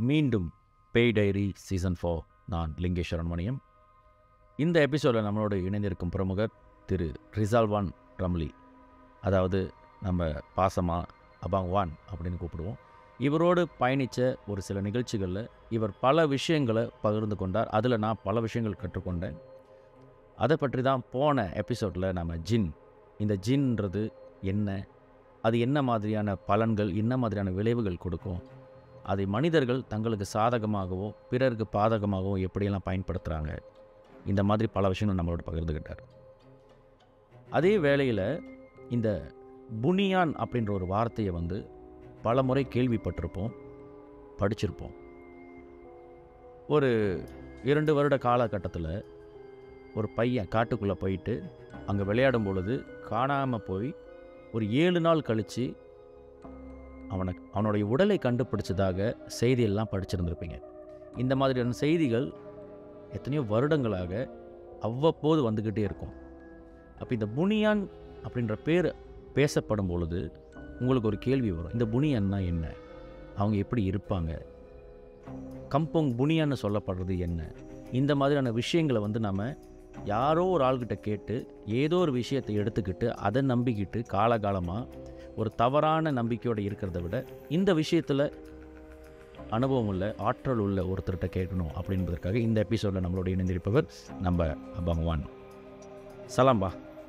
மீண்டும் பேய் diary season 4. நான் லிங்கேஸ்வர அன்மணியம். இந்த எபிசோடில் நம்மளோடு இணைந்திருக்கும் பிரமுகர் திரு ரிசால்வான் ரம்லி, அதாவது நம்ம பாசமாக அபாங்வான் அப்படின்னு கூப்பிடுவோம். இவரோடு பயணித்த ஒரு சில நிகழ்ச்சிகளில் இவர் பல விஷயங்களை பகிர்ந்து கொண்டார். அதில் நான் பல விஷயங்கள் கற்றுக்கொண்டேன். அதை பற்றி தான் போன எபிசோடில் நம்ம இந்த ஜின்ன்றது என்ன, அது என்ன மாதிரியான பலன்கள், என்ன மாதிரியான விளைவுகள் கொடுக்கும், அதை மனிதர்கள் தங்களுக்கு சாதகமாகவோ பிறருக்கு பாதகமாகவோ எப்படியெல்லாம் பயன்படுத்துகிறாங்க, இந்த மாதிரி பல விஷயங்கள் நம்மளோட பகிர்ந்துக்கிட்டார். அதே வேளையில் இந்த புனியான் அப்படின்ற ஒரு வார்த்தையை பல முறை கேள்விப்பட்டிருப்போம், படிச்சிருப்போம். ஒரு 2 வருட காலகட்டத்தில் ஒரு பையன் காட்டுக்குள்ளே போயிட்டு அங்கே விளையாடும் பொழுது காணாமல் போய் ஒரு 7 நாள் கழித்து அவனுடைய உடலை கண்டுபிடிச்சதாக செய்தியெல்லாம் படிச்சிருந்துருப்பீங்க. இந்த மாதிரியான செய்திகள் எத்தனையோ வருடங்களாக அவ்வப்போது வந்துக்கிட்டே இருக்கும். அப்போ இந்த புனியான் அப்படின்ற பேர் பேசப்படும் பொழுது உங்களுக்கு ஒரு கேள்வி வரும், இந்த புனியான்னா என்ன, அவங்க எப்படி இருப்பாங்க, கம்போங் புனியான்னு சொல்லப்படுறது என்ன, இந்த மாதிரியான விஷயங்களை நம்ம யாரோ ஒரு ஆள்கிட்ட கேட்டு ஏதோ ஒரு விஷயத்தை எடுத்துக்கிட்டு அதை நம்பிக்கிட்டு காலகாலமாக ஒரு தவறான நம்பிக்கையோடு இருக்கிறத விட இந்த விஷயத்தில் அனுபவம் உள்ள ஆற்றல் உள்ள ஒருத்தர்கிட்ட கேட்கணும் அப்படின்றதுக்காக இந்த எபிசோடில் நம்மளோட இணைந்திருப்பவர் நம்ம அபாங்வான். சலாம்பா.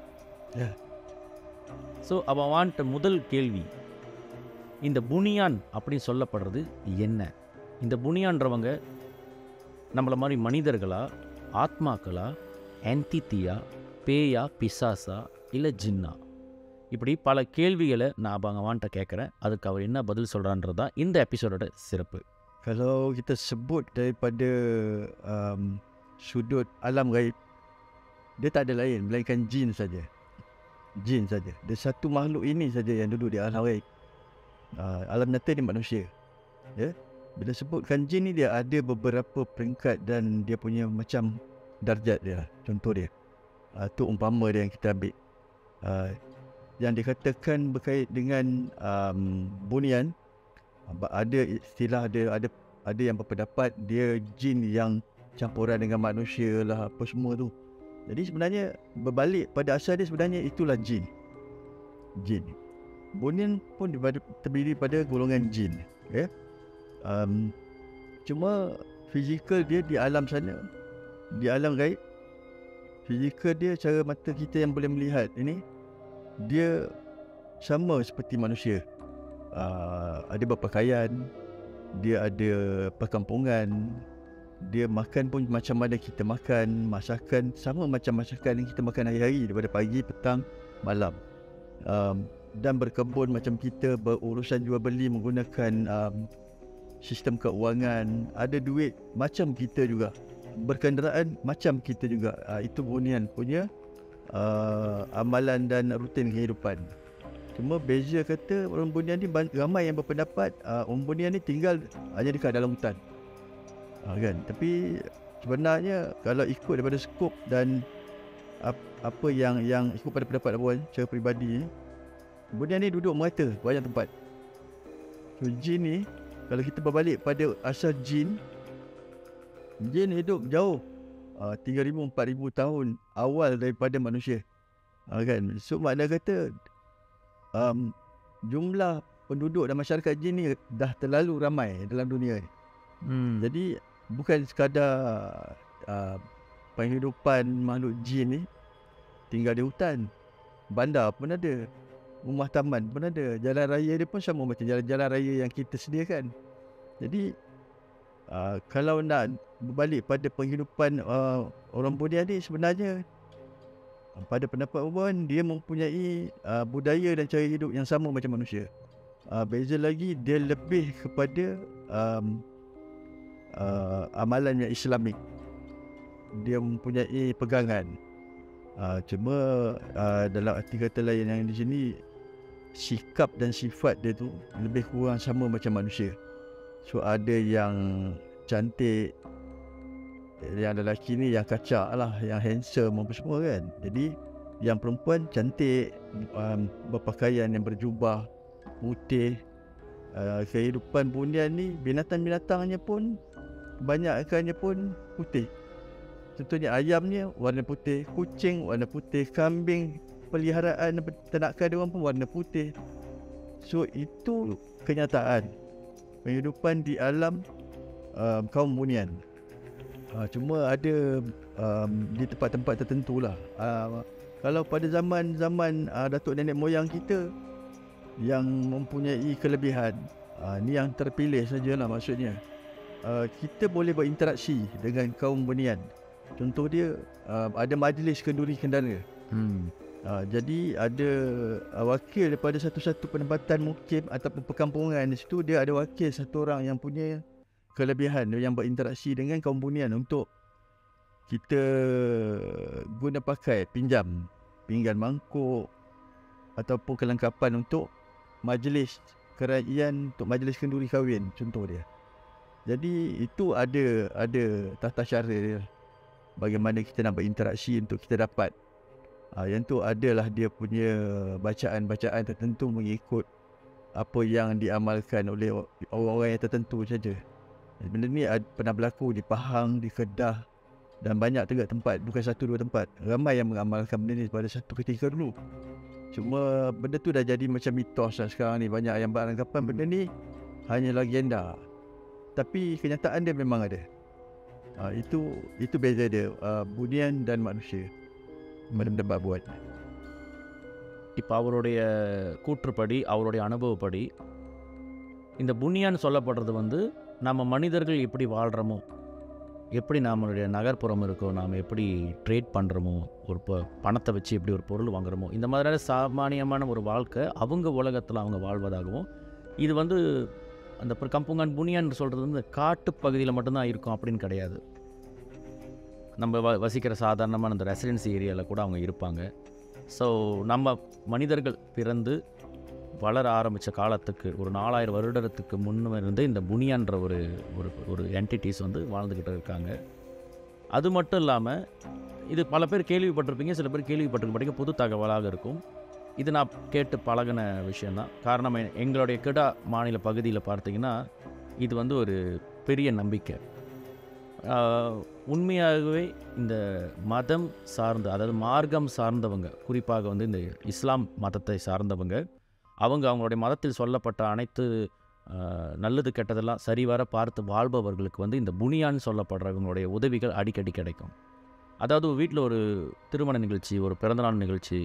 ஸோ அபாங்வான்ட்ட முதல் கேள்வி, இந்த புனியான் அப்படின்னு சொல்லப்படுறது என்ன? இந்த புனியான்றவங்க நம்மளை மாதிரி மனிதர்களா, ஆத்மாக்களா, என்டிட்டியா, பேயா, பிசாசா, இல்லை ஜின்னா? இப்படி பல கேள்விகளை நான் அபாங்வான்ட்ட கேட்குறேன். அதுக்கு அவர் என்ன பதில் சொல்கிறான்றது தான் இந்த எபிசோடோட சிறப்பு. Kalau kita sebut daripada sudut alam gaib, dia tak ada lain melainkan jin saja. Jin saja. Dia satu makhluk ini saja yang duduk di alam gaib. Alam nyata ni manusia. Ya. Bila sebutkan jin ni, dia ada beberapa peringkat dan dia punya macam darjat dia. Contoh dia. Tu umpama dia yang kita ambil. Yang dikatakan berkait dengan bunian, ada istilah, ada yang berpendapat dia jin yang campuran dengan manusia lah, apa semua tu. Jadi sebenarnya berbalik pada asal dia, sebenarnya itulah jin. Bunian pun terdiri pada golongan jin, ya. Cuma fizikal dia di alam sana, di alam gaib, fizikal dia, cara mata kita yang boleh melihat ini, dia sama seperti manusia. Ada berpakaian, dia ada perkampungan, dia makan pun macam mana kita makan, masakan sama macam masakan yang kita makan hari-hari, daripada pagi, petang, malam. Dan berkebun macam kita, berurusan jual beli menggunakan sistem keuangan, ada duit macam kita juga, berkenderaan macam kita juga. Itu bunian punya amalan dan rutin kehidupan. Cuma beza kata, orang bunian ni ramai yang berpendapat orang bunian ni tinggal hanya dekat dalam hutan, kan. Tapi sebenarnya kalau ikut daripada skop dan apa yang ikut pada pendapat Abuan secara peribadi, bunian ni duduk merata banyak tempat. So jin ni, kalau kita berbalik pada asal jin hidup jauh, 3,000-4,000 tahun awal daripada manusia, kan. So makna kata jumlah penduduk dan masyarakat jin ni dah terlalu ramai dalam dunia ni. Jadi bukan sekadar penghidupan makhluk jin ni tinggal di hutan, bandar pun ada, rumah taman pun ada, jalan raya dia pun sama macam jalan-jalan raya yang kita sediakan. Jadi kalau nak berbalik pada penghidupan orang bunian ni, sebenarnya pada pendapat Uban, dia mempunyai budaya dan cara hidup yang sama macam manusia. Beza lagi, dia lebih kepada amalan yang Islamik. Dia mempunyai pegangan. Cuma dalam arti kata lain yang di sini, sikap dan sifat dia tu lebih kurang sama macam manusia. So ada yang cantik, yang lelaki ni yang kacak lah, yang handsome apa semua, kan. Jadi yang perempuan cantik, berpakaian yang berjubah putih, Kehidupan bunian ni, binatang-binatangnya pun kebanyakannya pun putih. Contohnya ayamnya warna putih, kucing warna putih, kambing peliharaan ternakan dia orang pun warna putih. So itu kenyataan kehidupan di alam kaum bunian. Cuma ada di tempat-tempat tertentu lah. Kalau pada zaman datuk nenek moyang kita yang mempunyai kelebihan, ni yang terpilih sajalah maksudnya. Kita boleh berinteraksi dengan kaum bunian. Contoh dia, ada majlis kenduri kendara. Jadi ada wakil daripada satu-satu penempatan mukim ataupun perkampungan di situ, dia ada wakil satu orang yang punya kelebihan, yang berinteraksi dengan kaum bunian untuk kita guna pakai, pinggan mangkuk ataupun kelengkapan untuk majlis kerajaan, untuk majlis kenduri kahwin contoh dia. Jadi itu ada tata cara dia, bagaimana kita nak berinteraksi untuk kita dapat. Yang tu adalah dia punya bacaan-bacaan tertentu mengikut apa yang diamalkan oleh orang-orang yang tertentu saja. Benda ni pernah berlaku di Pahang, di Kedah dan banyak juga tempat, bukan satu dua tempat. Ramai yang mengamalkan benda ni pada satu ketika dulu. Cuma benda tu dah jadi macam mitos lah sekarang ni. Banyak yang beranggapan benda ni hanya legenda, tapi kenyataan dia memang ada. Itu beza dia, bunian dan manusia. Benda-benda buat. இப்போ அவருடைய கூற்றுப்படி, அவருடைய அனுபவப்படி, இந்த புனியான்னு சொல்லப்படுறது வந்து நம்ம மனிதர்கள் எப்படி வாழ்கிறோமோ, எப்படி நம்மளுடைய நகர்ப்புறம் இருக்கோ, நாம் எப்படி ட்ரேட் பண்ணுறோமோ, ஒரு பணத்தை வச்சு எப்படி ஒரு பொருள் வாங்குறோமோ, இந்த மாதிரியான சாமானியமான ஒரு வாழ்க்கை அவங்க உலகத்தில் அவங்க வாழ்வதாகவும், இது வந்து அந்த கம்புங்கான் புனியான்னு சொல்கிறது வந்து காட்டு பகுதியில் மட்டும்தான் இருக்கும் அப்படின்னு கிடையாது. நம்ம வசிக்கிற சாதாரணமான அந்த ரெசிடென்சி ஏரியாவில் கூட அவங்க இருப்பாங்க. ஸோ நம்ம மனிதர்கள் பிறந்து வளர ஆரம்பித்த காலத்துக்கு ஒரு 4000 வருடத்துக்கு முன்னே இருந்து இந்த புனியான்ற ஒரு என்டிட்டிஸ் வந்து வாழ்ந்துக்கிட்டு இருக்காங்க. அது மட்டும் இல்லாமல் இது பல பேர் கேள்விப்பட்டிருப்பீங்க, சில பேர் கேள்விப்பட்டிருக்க புது தகவலாக இருக்கும். இது நான் கேட்டு பழகின விஷயந்தான். காரணம் எங்களுடைய கிடா மாநில பகுதியில் பார்த்தீங்கன்னா இது வந்து ஒரு பெரிய நம்பிக்கை. உண்மையாகவே இந்த மதம் சார்ந்த, அதாவது மார்க்கம் சார்ந்தவங்க, குறிப்பாக வந்து இந்த இஸ்லாம் மதத்தை சார்ந்தவங்க, அவங்களுடைய மதத்தில் சொல்லப்பட்ட அனைத்து நல்லது கெட்டதெல்லாம் சரிவர பார்த்து வாழ்பவர்களுக்கு வந்து இந்த புனியான்னு சொல்லப்படுறவங்களுடைய உதவிகள் அடிக்கடி கிடைக்கும். அதாவது வீட்டில் ஒரு திருமண நிகழ்ச்சி, ஒரு பிறந்தநாள் நிகழ்ச்சி,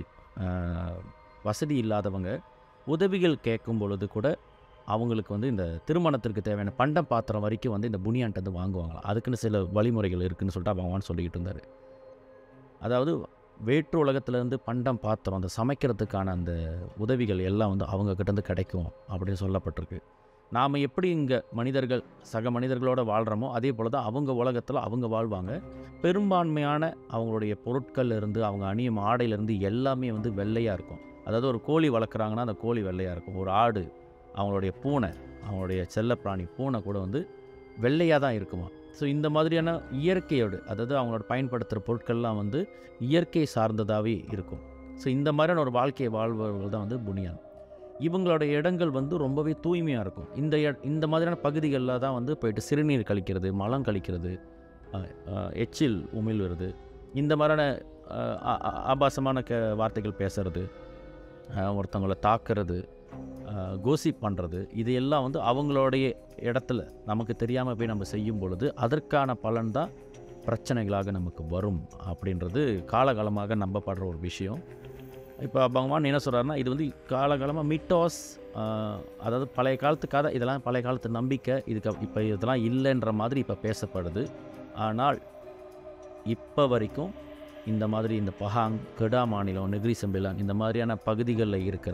வசதி இல்லாதவங்க உதவிகள் கேட்கும் பொழுது கூட அவங்களுக்கு வந்து இந்த திருமணத்திற்கு தேவையான பண்டம் பாத்திரம் வரைக்கும் வந்து இந்த புனியான்ட்டு வந்து வாங்குவாங்களாம். அதுக்குன்னு சில வழிமுறைகள் இருக்குதுன்னு சொல்லிட்டு பகவான் சொல்லிக்கிட்டு இருந்தார். அதாவது வேற்று உலகத்துலேருந்து பண்டம் பாத்திரம், அந்த சமைக்கிறதுக்கான அந்த உதவிகள் எல்லாம் வந்து அவங்கக்கிட்டேருந்து கிடைக்கும் அப்படின்னு சொல்லப்பட்டிருக்கு. நாம் எப்படி இங்கே மனிதர்கள் சக மனிதர்களோடு வாழ்கிறோமோ அதே போல் தான் அவங்க உலகத்தில் அவங்க வாழ்வாங்க. பெரும்பான்மையான அவங்களுடைய பொருட்கள் இருந்து, அவங்க அணியும் ஆடையிலேருந்து எல்லாமே வந்து வெள்ளையாக இருக்கும். அதாவது ஒரு கோழி வளர்க்குறாங்கன்னா அந்த கோழி வெள்ளையாக இருக்கும். ஒரு ஆடு, அவங்களுடைய பூனை, அவங்களுடைய செல்லப்பிராணி பூனை கூட வந்து வெள்ளையாக தான் இருக்குமா. ஸோ இந்த மாதிரியான இயற்கையோடு, அதாவது அவங்களோட பயன்படுத்துகிற பொருட்கள்லாம் வந்து இயற்கை சார்ந்ததாகவே இருக்கும். ஸோ இந்த மாதிரியான ஒரு வாழ்க்கையை வாழ்பவர்கள் தான் வந்து புனியான். இவங்களோட இடங்கள் வந்து ரொம்பவே தூய்மையாக இருக்கும். இந்த மாதிரியான பகுதிகளில் தான் வந்து போயிட்டு சிறுநீர் கழிக்கிறது, மலம் கழிக்கிறது, எச்சில் உமிழ்வது, இந்த மாதிரியான ஆபாசமான வார்த்தைகள் பேசுறது, ஒருத்தவங்களை தாக்குறது, கோசிப் பண்ணுறது, இது எல்லாம் வந்து அவங்களுடைய இடத்துல நமக்கு தெரியாமல் போய் நம்ம செய்யும் பொழுது அதற்கான பலன் தான் பிரச்சனைகளாக நமக்கு வரும் அப்படின்றது காலகாலமாக நம்பப்படுற ஒரு விஷயம். இப்போ பகவான் என்ன சொல்கிறாருன்னா, இது வந்து காலகாலமாக மிட்டாஸ், அதாவது பழைய காலத்து கதை, இதெல்லாம் பழைய காலத்து நம்பிக்கை, இதுக்கு இப்போ இதெல்லாம் இல்லைன்ற மாதிரி இப்போ பேசப்படுது. ஆனால் இப்போ வரைக்கும் இந்த மாதிரி இந்த பஹாங், கெடா மாநிலம், நெகிரி செம்பிலான், இந்த மாதிரியான பகுதிகளில் இருக்கிற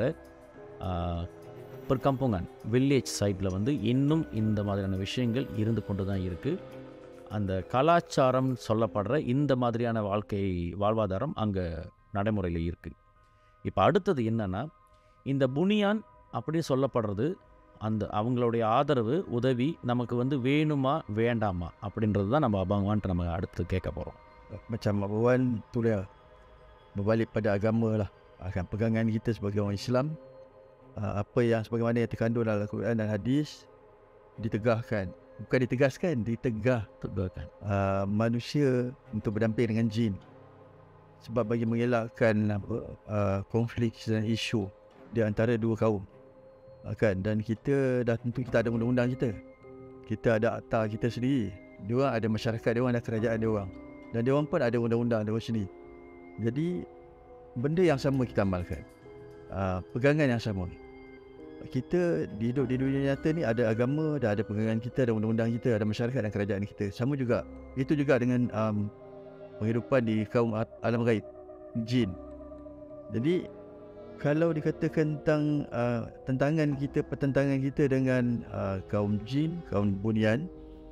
கம்புங்கான் வில்லேஜ் சைட்டில் வந்து இன்னும் இந்த மாதிரியான விஷயங்கள் இருந்து கொண்டு தான் இருக்குது. அந்த கலாச்சாரம் சொல்லப்படுற இந்த மாதிரியான வாழ்வாதாரம் அங்கே நடைமுறையில் இருக்குது. இப்போ அடுத்தது என்னென்னா, இந்த புனியான் அப்படின்னு சொல்லப்படுறது, அந்த அவங்களுடைய ஆதரவு, உதவி நமக்கு வந்து வேணுமா வேண்டாமா அப்படின்றது தான் நம்ம பகவான்ட்டு நம்ம அடுத்து கேட்க போகிறோம். Macam Abang tu dia berbalik pada agama lah. Pegangan kita sebagai orang Islam, apa yang sebagaimana yang terkandung dalam Al-Quran dan hadis ditegahkan, bukan ditegaskan, Tegakkan. manusia untuk berdamping dengan jin, sebab bagi mengelakkan konflik dan isu di antara dua kaum. Kan, dan kita dah tentu kita ada undang-undang kita ada akta kita sendiri, diorang ada masyarakat diorang, ada kerajaan diorang, dan diorang pun ada undang-undang diorang sendiri. Jadi benda yang sama kita amalkan, pegangan yang sama. Kita hidup di dunia nyata ni ada agama, dah ada pegangan kita, ada undang-undang kita, ada masyarakat dan kerajaan kita. Sama juga, itu juga dengan penghidupan di kaum alam gaib, jin. Jadi kalau dikatakan tentang pertentangan kita dengan kaum jin, kaum bunian,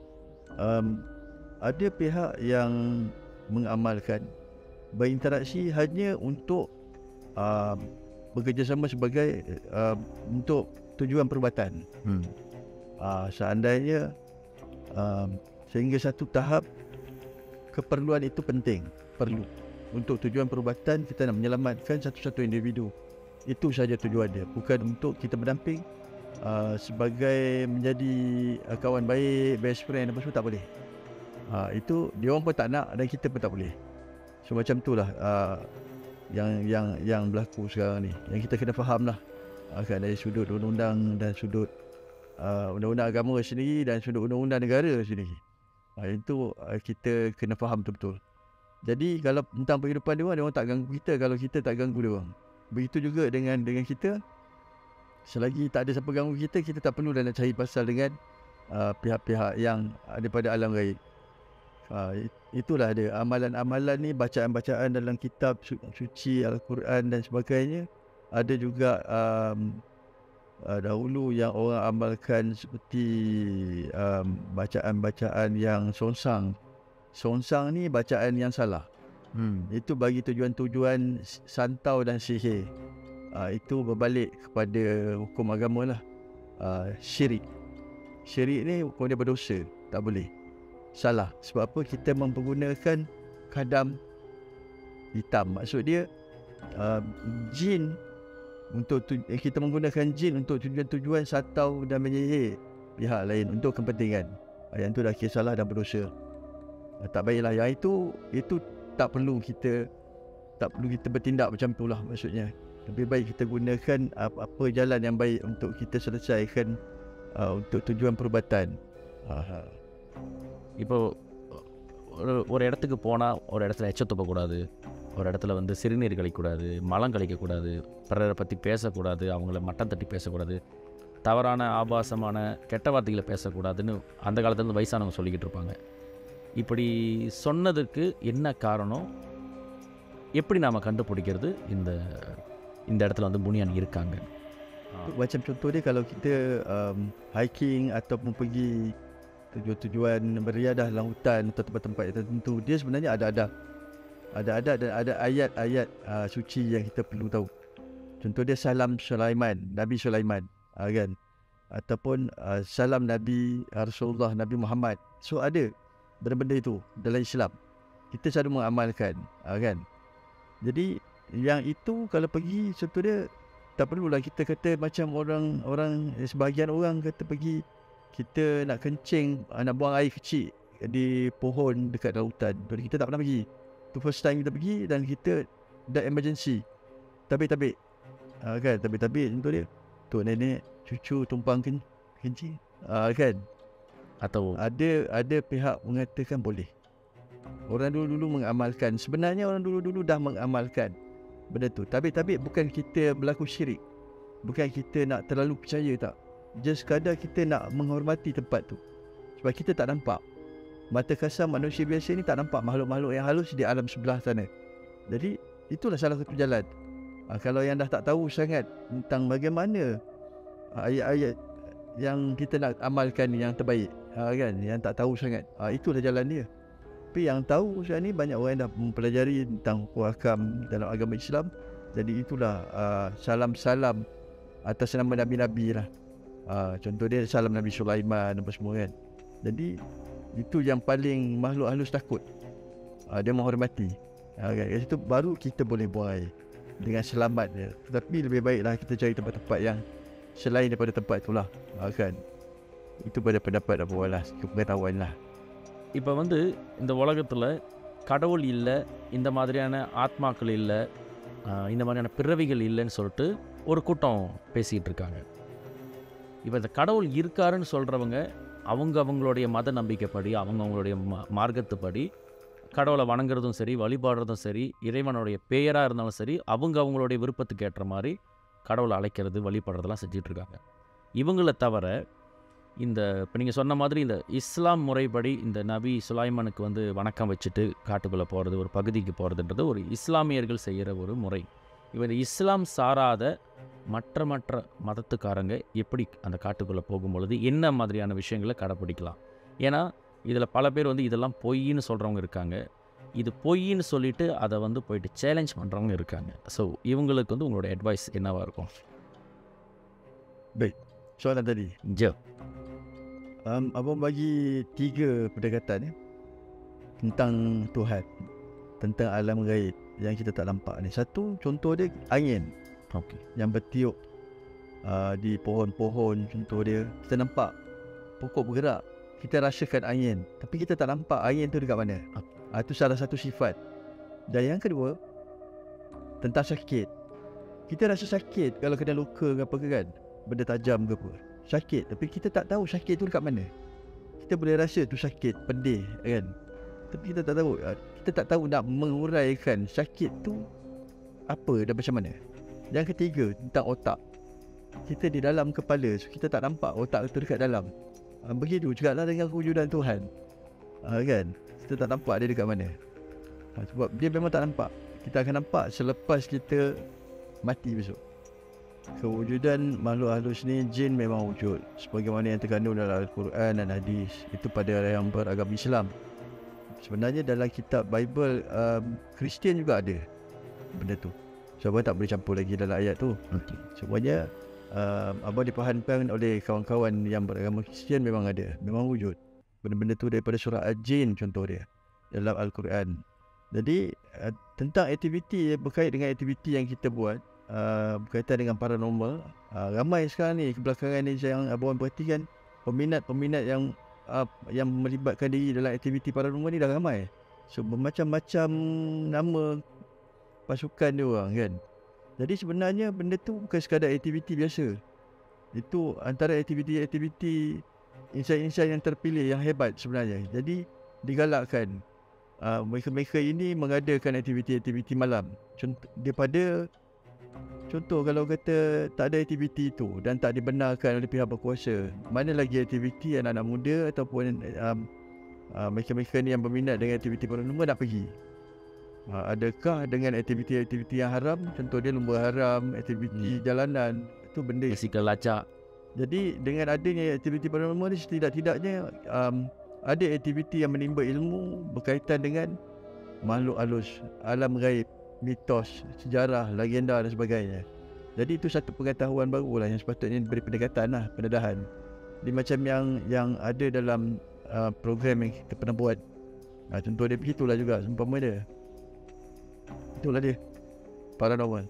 ada pihak yang mengamalkan berinteraksi hanya untuk bekerjasama sebagai untuk tujuan perubatan. Seandainya sehingga satu tahap keperluan itu perlu untuk tujuan perubatan, kita nak menyelamatkan satu-satu individu. Itu saja tujuan dia, bukan untuk kita berdamping sebagai menjadi kawan baik, best friend apa semua, tak boleh. Itu dia orang pun tak nak dan kita pun tak boleh. So macam itulah yang berlaku sekarang ni, yang kita kena faham lah, kan, dari sudut undang-undang dan sudut undang-undang agama sendiri dan sudut undang-undang negara sendiri. Itu kita kena faham betul-betul. Jadi kalau tentang kehidupan dia orang tak ganggu kita kalau kita tak ganggu dia orang. Begitu juga dengan kita, selagi tak ada siapa ganggu kita, kita tak perlu nak cari pasal dengan pihak-pihak yang daripada alam gaib. Itulah dia amalan-amalan ni, bacaan-bacaan dalam kitab suci Al-Quran dan sebagainya. Ada juga dahulu yang orang amalkan seperti bacaan-bacaan yang songsang. Songsang ni bacaan yang salah. Itu bagi tujuan-tujuan santau dan sihir. Itu berbalik kepada hukum agama lah. Syirik ni hukum dia berdosa, tak boleh, salah. Sebab apa? Kita mempergunakan kadam hitam. Maksud dia jin kita menggunakan jin untuk tujuan-tujuan santau dan menyihir pihak lain untuk kepentingan. Yang itu dah salah dan berdosa. Tak baiklah. Yang itu tak perlu kita bertindak macam itulah maksudnya. Lebih baik kita gunakan apa jalan yang baik untuk kita selesaikan untuk tujuan perubatan. இப்போ ஒரு இடத்துக்கு போனால் ஒரு இடத்துல எச்ச துப்பக்கூடாது, ஒரு இடத்துல வந்து சிறுநீர் கழிக்கக்கூடாது, மலம் கழிக்கக்கூடாது, பிறரை பற்றி பேசக்கூடாது, அவங்கள மட்டம் தட்டி பேசக்கூடாது, தவறான ஆபாசமான கெட்ட வார்த்தைகளை பேசக்கூடாதுன்னு அந்த காலத்துலேருந்து வயசானவங்க சொல்லிக்கிட்டு இருப்பாங்க. இப்படி சொன்னதுக்கு என்ன காரணம்? எப்படி நாம் கண்டுபிடிக்கிறது இந்த இடத்துல வந்து புனியான் இருக்காங்க? Macam contoh dia, kalau kita hiking ataupun pergi tujuan beriadah dalam hutan atau tempat-tempat tertentu, dia sebenarnya ada adab dan ada ayat-ayat suci yang kita perlu tahu. Contoh dia salam Sulaiman, Nabi Sulaiman, kan, ataupun salam Nabi Rasulullah, Nabi Muhammad. So ada benda-benda itu dalam Islam, kita selalu mengamalkan, kan. Jadi yang itu kalau pergi, contoh dia, tak perlulah kita kata macam orang sebahagian orang kata pergi, kita nak kencing, nak buang air kecil di pohon dekat dalam hutan. Jadi kita tak pernah pergi. Itu first time kita pergi dan kita dah emergency. Tabik-tabik, kan, tabik-tabik contoh dia. Tu nenek cucu tumpang kencing, kan. Atau ada pihak mengatakan boleh. Orang dulu-dulu mengamalkan. Sebenarnya orang dulu-dulu dah mengamalkan benda tu. Tabik-tabik bukan kita berlaku syirik, bukan kita nak terlalu percaya, tak. Just sekadar kita nak menghormati tempat tu. Sebab kita tak nampak, mata kasar manusia biasa ni tak nampak makhluk-makhluk yang halus di alam sebelah sana. Jadi itulah salah satu jalan. Kalau yang dah tak tahu sangat tentang bagaimana ayat-ayat yang kita nak amalkan yang terbaik, kan, yang tak tahu sangat, itulah jalan dia. Tapi yang tahu sekarang ni banyak orang yang dah mempelajari tentang hukum hakam dalam agama Islam. Jadi itulah salam-salam atas nama Nabi-Nabi lah. Contoh dia salam Nabi Sulaiman apa semua, kan. Jadi itu yang paling makhluk halus takut. Dia menghormati, kan. Kat situ baru kita boleh buang air. dengan selamat dia. Tetapi lebih baiklah kita cari tempat-tempat yang selain daripada tempat itulah. Kan. Itu pada pendapat Abu Wallace, kepengetahuan lah. இப்போ வந்து இந்த உலகத்தில் கடவுள் இல்லை, இந்த மாதிரியான ஆத்மாக்கள் இல்லை, இந்த மாதிரியான பிறவிகள் இல்லைன்னு சொல்லிட்டு ஒரு கூட்டம் பேசிகிட்டு இருக்காங்க. இப்போ இந்த கடவுள் இருக்காருன்னு சொல்கிறவங்க அவங்களுடைய மத நம்பிக்கைப்படி, அவங்களுடைய மார்க்கத்துப்படி கடவுளை வணங்குறதும் சரி, வழிபாடுறதும் சரி, இறைவனுடைய பெயராக இருந்தாலும் சரி, அவங்களுடைய விருப்பத்துக்கு ஏற்ற மாதிரி கடவுளை அழைக்கிறது, வழிபடுறதெல்லாம் செஞ்சிட்ருக்காங்க. இவங்களை தவிர இந்த இப்போ நீங்கள் சொன்ன மாதிரி இந்த இஸ்லாம் முறைப்படி இந்த நபி சுலைமானுக்கு வந்து வணக்கம் வச்சுட்டு காட்டுக்குள்ளே போகிறது, ஒரு பகுதிக்கு போகிறதுன்றது ஒரு இஸ்லாமியர்கள் செய்கிற ஒரு முறை. இவர் இஸ்லாம் சாராத மற்ற மதத்துக்காரங்க எப்படி அந்த காட்டுக்குள்ளே போகும்பொழுது என்ன மாதிரியான விஷயங்களை கடைப்பிடிக்கலாம்? ஏன்னா இதில் பல பேர் வந்து இதெல்லாம் பொய்ன்னு சொல்கிறவங்க இருக்காங்க, இது பொய்ன்னு சொல்லிவிட்டு அதை வந்து போயிட்டு சேலஞ்ச் பண்ணுறவங்க இருக்காங்க. ஸோ இவங்களுக்கு வந்து உங்களோட அட்வைஸ் என்னவாக இருக்கும்? Baik, soalan tadi. Abang bagi 3 pendekatan tentang Tuhan, tentang alam gaib yang kita tak nampak ni. Satu, contoh dia angin yang bertiup di pohon-pohon. Contoh dia, kita nampak pokok bergerak, kita rasakan angin, tapi kita tak nampak angin tu dekat mana. Itu salah satu sifat. Dan yang kedua, tentang sakit. Kita rasa sakit kalau kena luka ke apa ke kan, benda tajam ke apa, sakit, tapi kita tak tahu sakit tu dekat mana. Kita boleh rasa tu sakit, pedih kan, tapi kita tak tahu. Kita tak tahu nak menguraikan sakit tu apa dan macam mana. Yang ketiga, tentang otak. Kita di dalam kepala, so kita tak nampak otak tu dekat dalam. Begitu juga lah dengan kewujudan Tuhan, kan, kita tak nampak dia dekat mana. Sebab dia memang tak nampak. Kita akan nampak selepas kita mati besok. Kewujudan makhluk halus ni, jin memang wujud sebagaimana yang terkandung dalam Al-Quran dan hadis. Itu pada yang beragama Islam. Sebenarnya dalam kitab Bible Kristian juga ada benda tu. So abang tak boleh campur lagi dalam ayat tu. Semuanya abang dipahamkan oleh kawan-kawan yang beragama Kristian memang ada, memang wujud benda-benda tu daripada surah Al-Jin contoh dia dalam Al-Quran. Jadi tentang aktiviti berkait dengan aktiviti yang kita buat berkaitan dengan paranormal, ramai sekarang ni kebelakangan ni yang abang perhatikan, peminat-peminat yang melibatkan diri dalam aktiviti paranormal ni dah ramai. So bermacam-macam nama pasukan dia orang kan. Jadi sebenarnya benda tu bukan sekadar aktiviti biasa. Itu antara aktiviti-aktiviti insan-insan yang terpilih yang hebat sebenarnya. Jadi digalakkan mereka-mereka ini mengadakan aktiviti-aktiviti malam. Contoh kalau kata tak ada aktiviti itu dan tak dibenarkan oleh pihak berkuasa, mana lagi aktiviti anak-anak muda ataupun mereka-mereka ni yang berminat dengan aktiviti paranormal nak pergi? Adakah dengan aktiviti-aktiviti yang haram, contoh dia lumba haram, aktiviti jalanan, itu benda basikal lacak. Jadi dengan adanya aktiviti paranormal ni, setidak-tidaknya ada aktiviti yang menimba ilmu berkaitan dengan makhluk halus, alam gaib, mitos, sejarah, legenda dan sebagainya. Jadi itu satu pengetahuan baru lah yang sepatutnya diberi pendekatan lah, pendedahan. Ini macam yang ada dalam program yang kita pernah buat. Contoh dia begitulah juga, seumpama dia. Itulah dia, paranormal.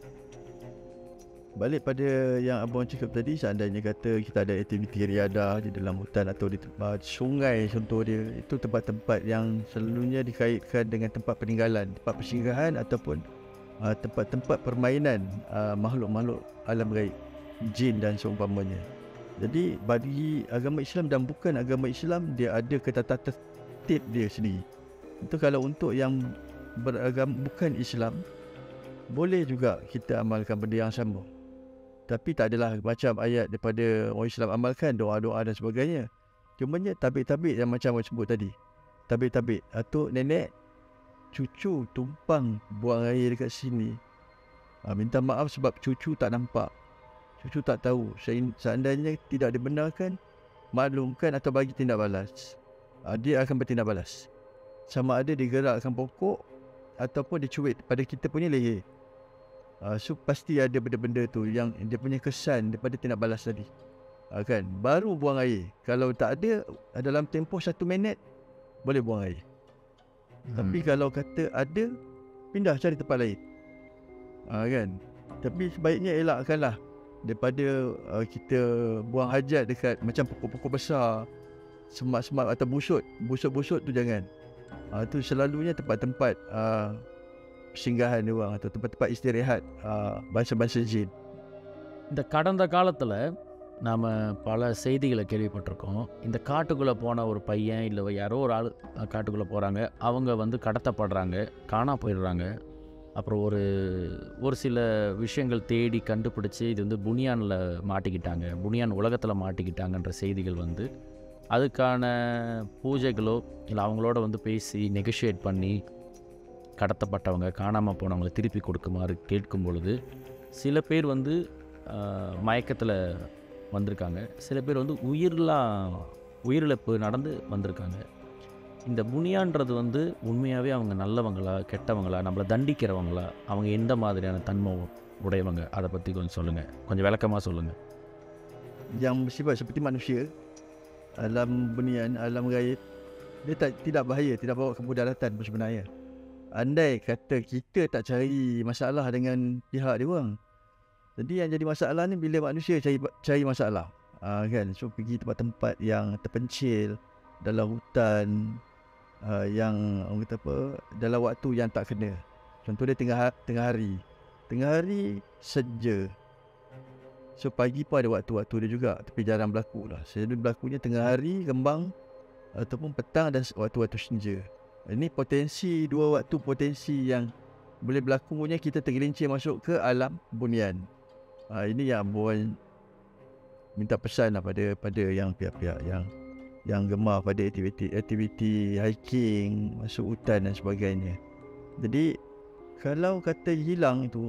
Balik pada yang abang cakap tadi, seandainya kata kita ada aktiviti riadah di dalam hutan atau di tempat sungai contoh dia, itu tempat-tempat yang selalunya dikaitkan dengan tempat peninggalan, tempat persinggahan ataupun tempat-tempat permainan makhluk-makhluk alam gaib, jin dan seumpamanya. Jadi bagi agama Islam dan bukan agama Islam, dia ada ketata tertib dia sendiri. Itu kalau untuk yang beragama bukan Islam, boleh juga kita amalkan benda yang sama. Tapi tak adalah macam ayat daripada orang Islam amalkan, doa-doa dan sebagainya. Cumanya tabik-tabik yang macam saya sebut tadi. Tabik-tabik atau nenek cucu tumpang buang air dekat sini, minta maaf sebab cucu tak nampak, cucu tak tahu. Seandainya tidak dibenarkan, maklumkan atau bagi tindak balas, dia akan bertindak balas. Sama ada digerakkan pokok ataupun dicuit pada kita punya leher. So pasti ada benda-benda tu yang dia punya kesan daripada tindak balas tadi, kan. Baru buang air. Kalau tak ada, dalam tempoh 1 minit boleh buang air. Tapi kalau kata ada, pindah cari tempat lain. Kan. Tapi sebaiknya elakkanlah daripada kita buang hajat dekat macam pokok-pokok besar, semak-semak atau busut-busut tu jangan. Tu selalunya tempat-tempat persinggahan dia orang atau tempat-tempat istirahat bangsa-bangsa jin. இந்த கடந்த காலத்தில் நாம் பல செய்திகளை கேள்விப்பட்டிருக்கோம். இந்த காட்டுக்குள்ளே போன ஒரு பையன் இல்லை யாரோ ஒரு ஆள் காட்டுக்குள்ளே போகிறாங்க, அவங்க வந்து கடத்தப்படுறாங்க, காணா போயிடுறாங்க. அப்புறம் ஒரு சில விஷயங்கள் தேடி கண்டுபிடிச்சி இது வந்து புனியானில் மாட்டிக்கிட்டாங்க, புனியான் உலகத்தில் மாட்டிக்கிட்டாங்கன்ற செய்திகள் வந்து அதுக்கான பூஜைகளோ இல்லை அவங்களோட வந்து பேசி நெகோஷியேட் பண்ணி கடத்தப்பட்டவங்க காணாமல் போனவங்களை திருப்பி கொடுக்குமாறு கேட்கும் பொழுது சில பேர் வந்து மயக்கத்தில் வந்திருக்காங்க, சில பேர் வந்து உயிரிழப்பு நடந்து வந்திருக்காங்க. இந்த புனியான்றது வந்து உண்மையாகவே அவங்க நல்லவங்களா கெட்டவங்களா, நம்மளை தண்டிக்கிறவங்களா, அவங்க எந்த மாதிரியான தன்மை உடையவங்க, அதை பற்றி கொஞ்சம் சொல்லுங்கள், கொஞ்சம் விளக்கமாக சொல்லுங்கள். Yang bersifat seperti manusia, alam bunian, alam gaib, dia tidak bahaya, tidak bawa kemudaratan pun sebenarnya. Andai kata kita tak cari masalah dengan pihak dia orang. Jadi yang jadi masalah ni bila manusia cari masalah. Kan, so pergi tempat-tempat yang terpencil dalam hutan, yang orang kata apa, dalam waktu yang tak kena. Contoh dia tengah hari senja. So pagi pun ada waktu-waktu dia juga, tapi jarang berlaku lah. Selalu berlakunya tengah hari kembang ataupun petang dan waktu-waktu senja. Ini dua waktu potensi yang boleh berlakunya kita tergelincir masuk ke alam bunian. Ini yang Abuan minta pesan lah pada yang pihak-pihak yang gemar pada aktiviti hiking, masuk hutan dan sebagainya. Jadi kalau kata hilang itu,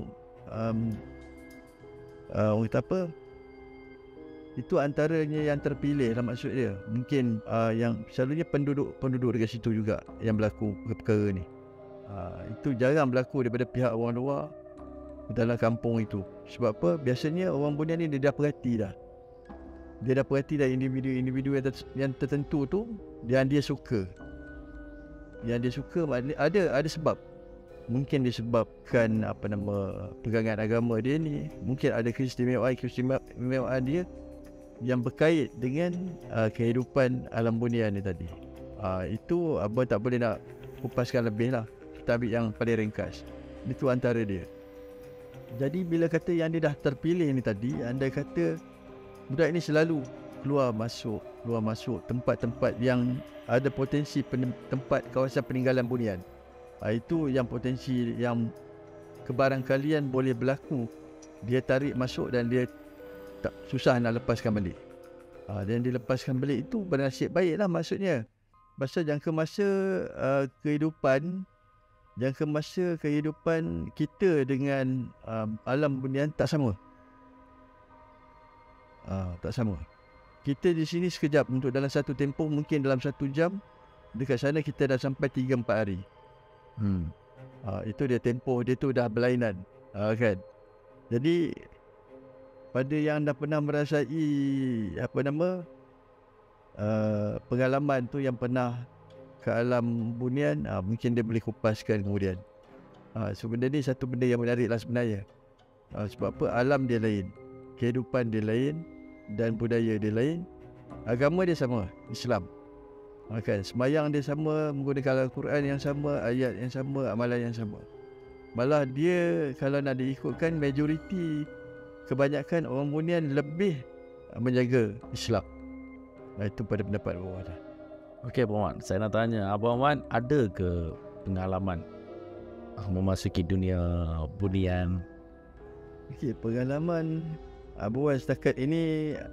orang kata apa, itu antaranya yang terpilih lah maksud dia. Mungkin yang selalunya penduduk dekat situ juga yang berlaku perkara ni. Itu jarang berlaku daripada pihak orang luar dalam kampung itu. Sebab apa? Biasanya orang bunian ni dia dah perhati dah. Dia dah perhati dah individu yang tertentu tu yang dia suka. Yang dia suka ada sebab. Mungkin disebabkan pegangan agama dia ni, mungkin ada keistimewaan dia yang berkait dengan kehidupan alam bunian ni tadi. Itu abang tak boleh nak kupaskan lebih lah. Kita ambil yang paling ringkas. Itu antara dia. Jadi bila kata yang dia dah terpilih ni tadi, andai kata budak ini selalu keluar masuk tempat-tempat yang ada potensi tempat kawasan peninggalan bunian. Itu yang potensi yang kebarangkalian boleh berlaku. Dia tarik masuk dan dia tak susah nak lepaskan balik. Dan dilepaskan balik itu bernasib baik lah maksudnya. Pasal jangka masa kehidupan kita dengan alam bunian tak sama. Tak sama. Kita di sini sekejap untuk dalam satu tempoh, mungkin dalam 1 jam. Dekat sana kita dah sampai 3-4 hari. Itu dia tempoh dia tu dah berlainan. Kan. Jadi pada yang dah pernah merasai pengalaman tu, yang pernah ke alam bunian, mungkin dia boleh kupaskan kemudian. Sebenarnya ni satu benda yang menarik lah sebenarnya. Sebab apa? Alam dia lain, kehidupan dia lain, dan budaya dia lain. Agama dia sama, Islam. Kan, semayang dia sama, menggunakan Al-Quran yang sama, ayat yang sama, amalan yang sama. Malah dia kalau nak diikutkan, majoriti, kebanyakan orang bunian lebih menjaga Islam. Itu pada pendapat Abang Wan. Okey Abang Wan, saya nak tanya, Abang Wan ada ke pengalaman memasuki dunia bunian? Okey, pengalaman Abang Wan setakat ini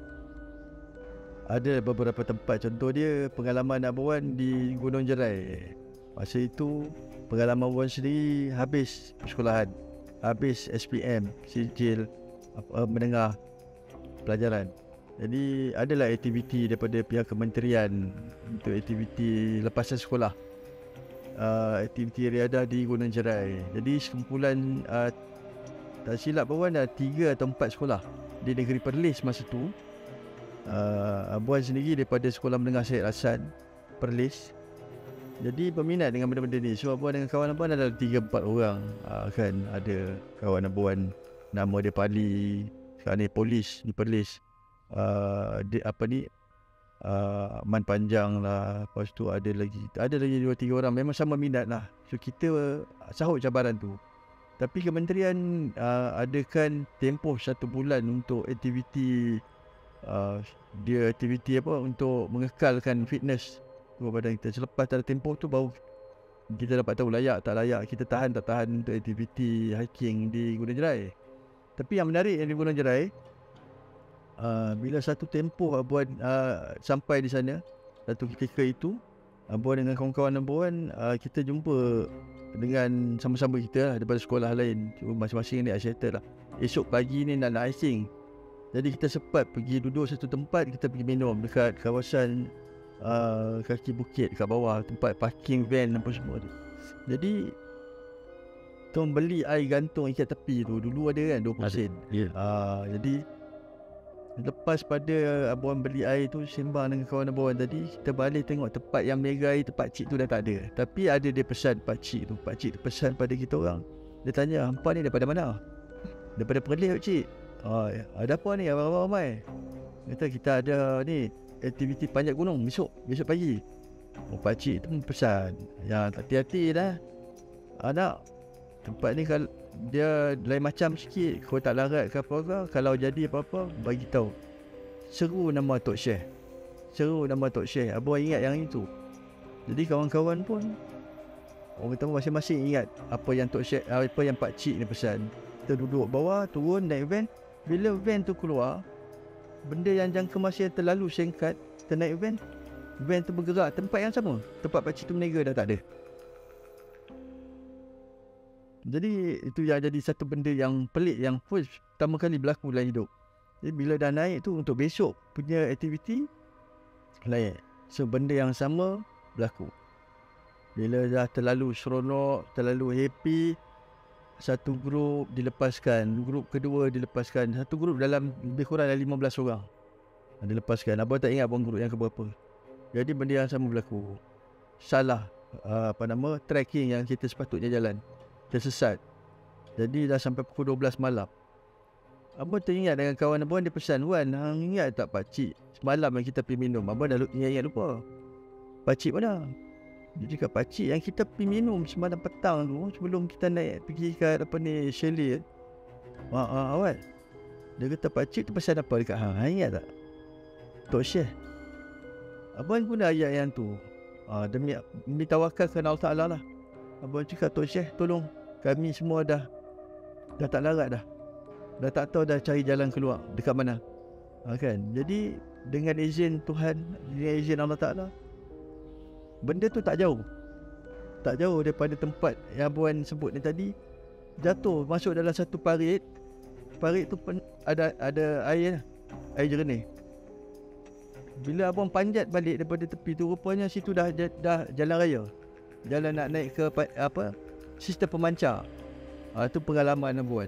ada beberapa tempat. Contoh dia pengalaman Abang Wan di Gunung Jerai. Masa itu pengalaman Abang Wan sendiri habis persekolahan, habis SPM, sijil menengah pelajaran. Jadi adalah aktiviti daripada pihak kementerian untuk aktiviti lepasan sekolah, aktiviti riadah di Gunung Jerai. Jadi sekumpulan tak silap Abang Wan ada 3 atau 4 sekolah di negeri Perlis masa tu. Abang Wan sendiri daripada Sekolah Menengah Syed Hasan Perlis, Jadi berminat dengan benda-benda ni. So Abang dengan kawan Abang ada 3-4 orang kan. Ada kawan Abang nama dia Pali, sekarang ni polis, di Perlis. Dia apa ni, Man Panjang lah. Lepas tu ada lagi 2-3 orang. Memang sama minat lah. So kita sahut cabaran tu. Tapi kementerian adakan tempoh 1 bulan untuk aktiviti dia aktiviti apa untuk mengekalkan fitness tubuh badan kita. Selepas ada tempoh tu baru kita dapat tahu layak tak layak, kita tahan tak tahan untuk aktiviti hiking di Gunung Jerai. Tapi yang menarik yang di Gunung Jerai, bila satu tempoh Abuan sampai di sana, satu ketika itu Abuan dengan kawan-kawan Abuan, kita jumpa dengan sama-sama kita lah daripada sekolah lain. Cuma masing-masing ni settle lah. Esok pagi ni nak hiking. Jadi kita sempat pergi duduk satu tempat, kita pergi minum dekat kawasan kaki bukit kat bawah, tempat parking van apa semua tu. Jadi kita beli air gantung ikat tepi tu. Dulu ada kan 20 sen. Jadi lepas pada Abang beli air tu, sembang dengan kawan Abang tadi, kita balik tengok tempat yang mega air tu pakcik tu dah tak ada. Tapi ada dia pesan pakcik tu pesan pada kita orang. Dia tanya, "Hampa ni daripada mana?" "Daripada Perlis pakcik." "Ada apa ni abang-abang ramai?" Kata, "Kita ada ni aktiviti panjat gunung besok pagi." Pakcik tu pesan, "Yang hati-hati dah anak, tempat ni kalau dia lain macam sikit, kau tak larat ke apa-apa, kalau jadi apa-apa bagi tahu. Seru nama Tok Syekh. Abang ingat yang itu." Jadi kawan-kawan pun orang kata masing-masing ingat apa yang Tok Syekh, apa yang pakcik ni pesan. Kita duduk bawah, turun naik van. Bila van tu keluar, benda yang jangka masa yang terlalu singkat, kita naik van tu bergerak tempat yang sama. Tempat pakcik tu meniaga dah tak ada. Jadi itu yang jadi satu benda yang pelik, yang first pertama kali berlaku dalam hidup. Jadi bila dah naik tu untuk besok punya aktiviti lain, so benda yang sama berlaku. Bila dah terlalu seronok, terlalu happy, satu grup dilepaskan, grup kedua dilepaskan. Satu grup dalam lebih kurang dalam 15 orang dilepaskan. Abang tak ingat abang grup yang keberapa. Jadi benda yang sama berlaku. Salah trekking yang kita sepatutnya jalan, tersesat. Jadi dah sampai pukul 12 malam. Abang teringat dengan kawan abang, dia pesan, "Wan, hang ingat tak pakcik semalam yang kita pergi minum?" Abang dah ingat lupa. "Pakcik mana?" Dia cakap, "Pakcik yang kita pergi minum semalam petang tu, sebelum kita naik pergi kat chalet." Awal. Dia kata, "Pakcik tu pesan apa dekat hang? Hang ingat tak?" "Tok Syekh." Abang guna ayat yang tu, demi tawakal kepada Allah Ta'ala lah. Abang cakap, "Tok Syekh, tolong kami semua dah tak larat dah. Dah tak tahu dah cari jalan keluar dekat mana." Kan? Jadi dengan izin Tuhan, dengan izin Allah Ta'ala, benda tu tak jauh daripada tempat yang Abang sebut ni tadi. Jatuh masuk dalam satu parit tu ada air jernih. Bila Abang panjat balik daripada tepi tu, rupanya situ dah jalan raya, jalan nak naik ke sistem pemancar. Itu pengalaman Abang.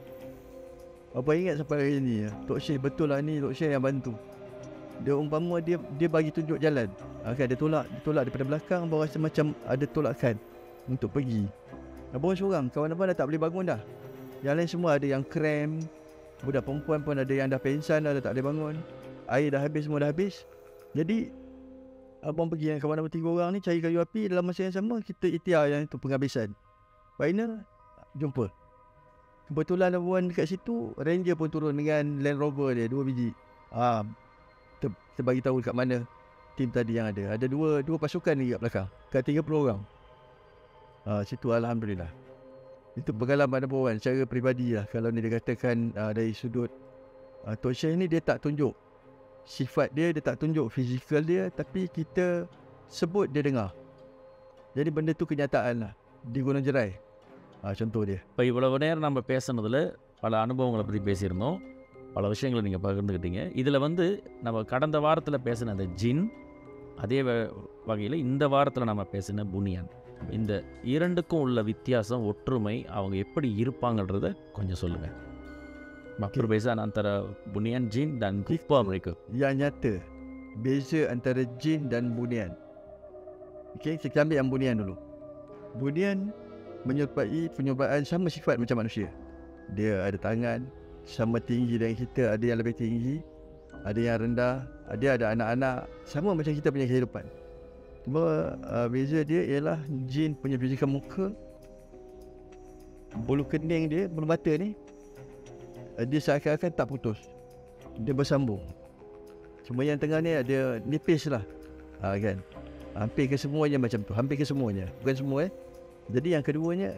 Abang ingat sampai hari ni, Tok Syekh betul lah ni, Tok Syekh yang bantu. Dia umpama dia bagi tunjuk jalan. Kan dia tolak daripada belakang. Abang rasa macam ada tolakan untuk pergi. Abang seorang, kawan abang dah tak boleh bangun dah. Yang lain semua ada yang krem. Budak perempuan pun ada yang dah pensan dah tak boleh bangun. Air dah habis, semua dah habis. Jadi abang pergi dengan kawan abang 3 orang ni cari kayu api. Dalam masa yang sama kita ikhtiar yang itu penghabisan. Final jumpa. Kebetulan abang dekat situ, ranger pun turun dengan Land Rover dia 2 biji. Kita bagi tahu kat mana tim tadi yang ada. Ada dua pasukan lagi kat belakang. Kat 30 orang. Situ alhamdulillah. Itu pengalaman abang secara peribadi lah. Kalau ni dia katakan dari sudut Tok Syekh ni, dia tak tunjuk sifat dia tak tunjuk fizikal dia, tapi kita sebut dia dengar. Jadi benda tu kenyataan lah di Gunung Jerai. Contoh dia. இப்போ இவ்வளவு நேரம் நம்ம பேசுனதில் பல அனுபவங்களை பற்றி பேசியிருந்தோம், பல விஷயங்களை நீங்கள் பகிர்ந்துக்கிட்டீங்க. இதில் நம்ம கடந்த வாரத்தில் பேசின அந்த ஜின், அதே வகையில் இந்த வாரத்தில் நம்ம பேசின புனியான், இந்த இரண்டுக்கும் உள்ள வித்தியாசம், ஒற்றுமை, அவங்க எப்படி இருப்பாங்கன்றத கொஞ்சம் சொல்லுங்கள். Perbezaan antara bunian jin dan kufa mereka. Yang nyata beza antara jin dan bunian Okay, kita ambil yang bunian dulu. Bunian menyerupai penyerupaan sama sifat macam manusia. Dia ada tangan sama tinggi dengan kita, ada yang lebih tinggi, ada yang rendah, ada anak-anak, sama macam kita punya kehidupan. Cuma beza dia ialah jin punya fizikal muka, bulu kening dia, bulu mata ni, dia seakan-akan tak putus, dia bersambung. Cuma yang tengah ni ada nipis lah, kan. Hampir ke semuanya macam tu, hampir ke semuanya, bukan semua Jadi yang keduanya,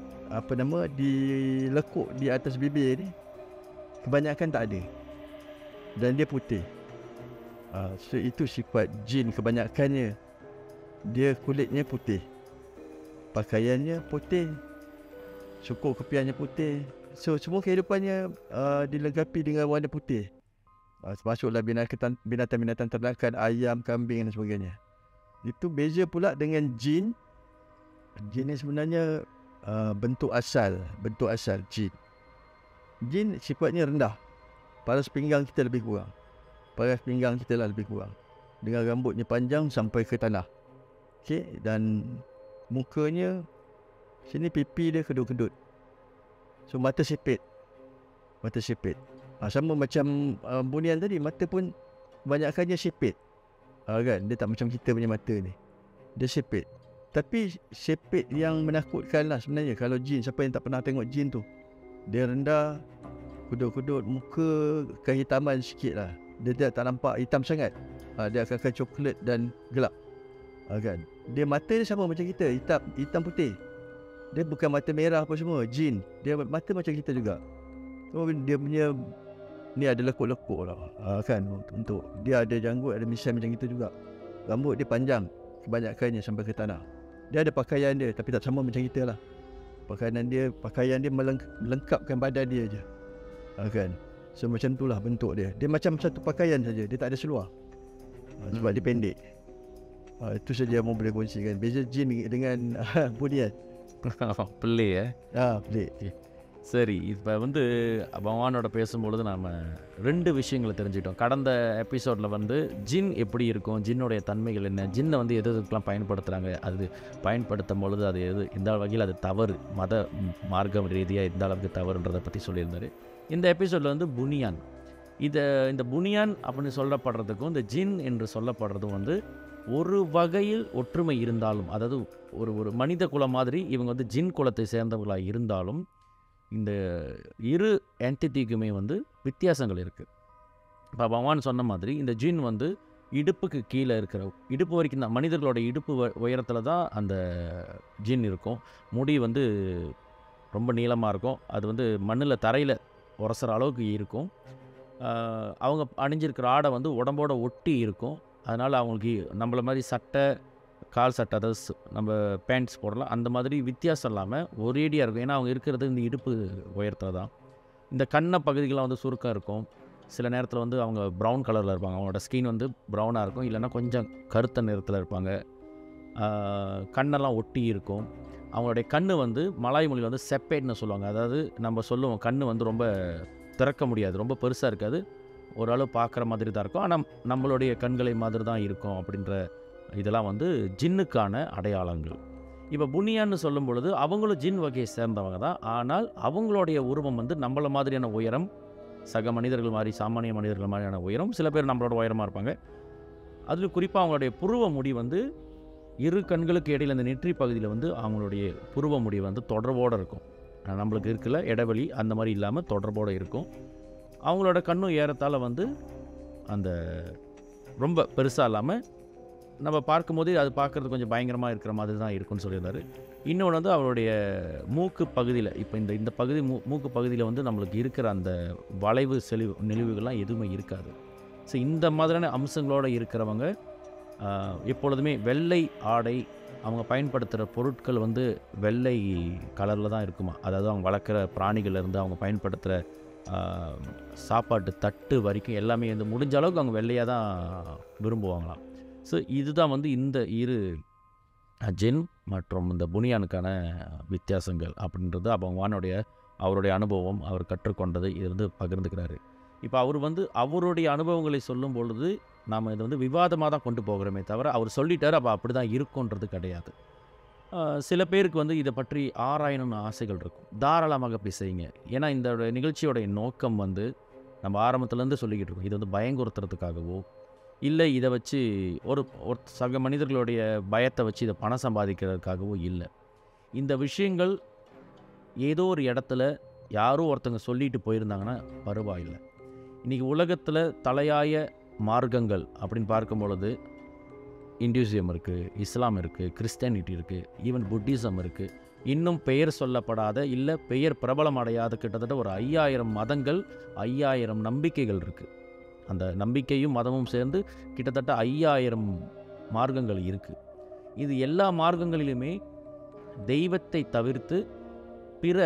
dilekuk di atas bibir ni, kebanyakan tak ada, dan dia putih. So itu sifat jin kebanyakannya. Dia kulitnya putih, pakaiannya putih, suku kepiannya putih. So semua kehidupannya dilengkapi dengan warna putih. Termasuklah binatang-binatang ternakan, ayam, kambing dan sebagainya. Itu beza pula dengan jin. Jin ni sebenarnya bentuk asal jin. Jin sifatnya rendah. Paras pinggang kita lebih kurang. Lebih kurang. Dengan rambutnya panjang sampai ke tanah. Okey, dan mukanya sini pipi dia kedut-kedut. So mata sipit. Sama macam bunian tadi, mata pun kebanyakannya sipit. Kan, dia tak macam kita punya mata ni. Dia sipit. Tapi sipit yang menakutkan lah sebenarnya. Kalau jin, siapa yang tak pernah tengok jin tu, dia rendah, kudut-kudut, muka kehitaman sikit lah. Dia tak nampak hitam sangat. Dia akan coklat dan gelap. Kan, dia mata dia sama macam kita, hitam putih. Dia bukan mata merah apa semua. Jin, dia mata macam kita juga. So dia punya ni ada lekuk-lekuk lah, kan, untuk dia ada janggut, ada misai macam kita juga. Rambut dia panjang kebanyakannya sampai ke tanah. Dia ada pakaian dia, tapi tak sama macam kita lah. Pakaian dia melengkapkan badan dia je, kan. So macam itulah bentuk dia. Dia macam satu pakaian saja, dia tak ada seluar, sebab dia pendek. Itu saja yang boleh kongsikan beza jin dengan bunian. Pelik Pelik. சரி, இப்போ வந்து பகவானோட பேசும்பொழுது நாம் 2 விஷயங்களை தெரிஞ்சுக்கிட்டோம். கடந்த எபிசோடில் வந்து ஜின் எப்படி இருக்கும், ஜின்னுடைய தன்மைகள் என்ன, ஜின்னை வந்து எதுக்கெல்லாம் பயன்படுத்துகிறாங்க, அது பயன்படுத்தும் பொழுது அது எந்த வகையில் அது தவறு, மத மார்க்கம் ரீதியாக எந்த அளவுக்கு தவறுன்றதை பற்றி சொல்லியிருந்தார். இந்த எபிசோடில் வந்து புனியான், இந்த புனியான் அப்படின்னு சொல்லப்படுறதுக்கும் இந்த ஜின் என்று சொல்லப்படுறதும் வந்து ஒரு வகையில் ஒற்றுமை இருந்தாலும், அதாவது ஒரு மனித குலம் மாதிரி இவங்க வந்து ஜின் குலத்தை சேர்ந்தவர்களாக இருந்தாலும் இந்த இரு என்டிட்டிக்குமே வந்து வித்தியாசங்கள் இருக்குது. இப்போ பகவான் சொன்ன மாதிரி இந்த ஜின் வந்து இடுப்புக்கு கீழே இருக்கிற, இடுப்பு வரைக்கும் தான், மனிதர்களோட இடுப்பு உயரத்தில் தான் அந்த ஜின் இருக்கும். முடி வந்து ரொம்ப நீளமாக இருக்கும். அது வந்து மண்ணில் தரையில் உரசுற அளவுக்கு இருக்கும். அவங்க அணிஞ்சிருக்கிற ஆடை வந்து உடம்போட ஒட்டி இருக்கும். அதனால் அவங்களுக்கு நம்மள மாதிரி சட்டை, கால் சட்டை, அதாவது நம்ம பேண்ட்ஸ் போடலாம், அந்த மாதிரி வித்தியாசம் இல்லாமல் ஒரேடியாக இருக்கும். ஏன்னா அவங்க இருக்கிறது இந்த இடுப்பு உயரத்தில் தான். இந்த கண்ணை பகுதிகள்லாம் வந்து சுருக்கம் இருக்கும். சில நேரத்தில் வந்து அவங்க ப்ரௌன் கலரில் இருப்பாங்க. அவங்களோட ஸ்கின் வந்து ப்ரௌனாக இருக்கும், இல்லைன்னா கொஞ்சம் கருத்த நிறத்தில் இருப்பாங்க. கண்ணெல்லாம் ஒட்டி இருக்கும். அவங்களுடைய கண் வந்து மலாய் மொழியில் வந்து செப்பேட்னு சொல்லுவாங்க. அதாவது நம்ம சொல்லுவோம் கண் வந்து ரொம்ப திறக்க முடியாது, ரொம்ப பெருசாக இருக்காது, ஓரளவு பார்க்குற மாதிரி தான் இருக்கும், ஆனால் நம்மளுடைய கண்களை மாதிரி தான் இருக்கும் அப்படின்ற இதெல்லாம் வந்து ஜின்னுக்கான அடையாளங்கள். இப்போ புனியான்னு சொல்லும் பொழுது அவங்களும் ஜின் வகையை சேர்ந்தவங்க தான். ஆனால் அவங்களுடைய உருவம் வந்து நம்மள மாதிரியான உயரம், சக மனிதர்கள் மாதிரி, சாமானிய மனிதர்கள் மாதிரியான உயரம். சில பேர் நம்மளோட உயரமாக இருப்பாங்க. அதில் குறிப்பாக அவங்களுடைய புருவ முடி வந்து இரு கண்களுக்கு இடையில் அந்த நெற்றி பகுதியில் வந்து அவங்களுடைய புருவ முடி வந்து தொடர்போடு இருக்கும். நம்மளுக்கு இருக்குல்ல இடைவெளி, அந்த மாதிரி இல்லாமல் தொடர்போடு இருக்கும். அவங்களோட கண்ணும் ஏறத்தால் வந்து அந்த ரொம்ப பெருசாக இல்லாமல் நம்ம பார்க்கும்போது அது பார்க்குறது கொஞ்சம் பயங்கரமாக இருக்கிற மாதிரி தான் இருக்குன்னு சொல்லியிருந்தார். இன்னொன்று வந்து அவருடைய மூக்கு பகுதியில், இப்போ இந்த பகுதி மூக்கு பகுதியில் வந்து நம்மளுக்கு இருக்கிற அந்த வளைவு நெளிவுகள்லாம் எதுவுமே இருக்காது. ஸோ இந்த மாதிரியான அம்சங்களோடு இருக்கிறவங்க எப்பொழுதுமே வெள்ளை ஆடை, அவங்க பயன்படுத்துகிற பொருட்கள் வந்து வெள்ளை கலரில் தான் இருக்குமா. அதாவது அவங்க வளர்க்குற பிராணிகள்லேருந்து அவங்க பயன்படுத்துகிற சாப்பாட்டு தட்டு வரைக்கும் எல்லாமே வந்து முடிஞ்ச அளவுக்கு அவங்க வெள்ளையாக தான் விரும்புவாங்களாம். ஸோ இதுதான் வந்து இந்த இரு ஜின் மற்றும் இந்த புனியானுக்கான வித்தியாசங்கள் அப்படின்றது பகவானுடைய அவருடைய அனுபவம், அவர் கற்றுக்கொண்டது இது வந்து பகிர்ந்துக்கிறாரு. இப்போ அவர் வந்து அவருடைய அனுபவங்களை சொல்லும் பொழுது நாம் இதை வந்து விவாதமாக தான் கொண்டு போகிறோமே தவிர அவர் சொல்லிட்டார் அப்போ அப்படி தான் இருக்குன்றது கிடையாது. சில பேருக்கு வந்து இதை பற்றி ஆராயணும்னு ஆசைகள் இருக்கும், தாராளமாக அப்படி செய்யுங்க. ஏன்னா இந்த நிகழ்ச்சியோடைய நோக்கம் வந்து நம்ம ஆரம்பத்துலேருந்து சொல்லிக்கிட்டு இருக்கோம், இது வந்து பயங்குறுத்துறதுக்காகவோ இல்லை இதை வச்சு ஒரு சக மனிதர்களுடைய பயத்தை வச்சு இதை பணம் சம்பாதிக்கிறதுக்காகவோ இல்லை. இந்த விஷயங்கள் ஏதோ ஒரு இடத்துல யாரோ ஒருத்தங்க சொல்லிட்டு போயிருந்தாங்கன்னா பரவாயில்லை. இன்றைக்கி உலகத்தில் தலையாய மார்க்கங்கள் அப்படின்னு பார்க்கும் பொழுது இந்துயிசம் இருக்குது, இஸ்லாம் இருக்குது, கிறிஸ்டியானிட்டி இருக்குது, ஈவன் புத்திசம் இருக்குது. இன்னும் பெயர் சொல்லப்படாத இல்லை பெயர் பிரபலம் அடையாத கிட்டத்தட்ட ஒரு 5000 மதங்கள், 5000 நம்பிக்கைகள் இருக்குது. அந்த நம்பிக்கையும் மதமும் சேர்ந்து கிட்டத்தட்ட 5000 மார்க்கங்கள் இருக்குது. இது எல்லா மார்க்கங்களிலுமே தெய்வத்தை தவிர்த்து பிற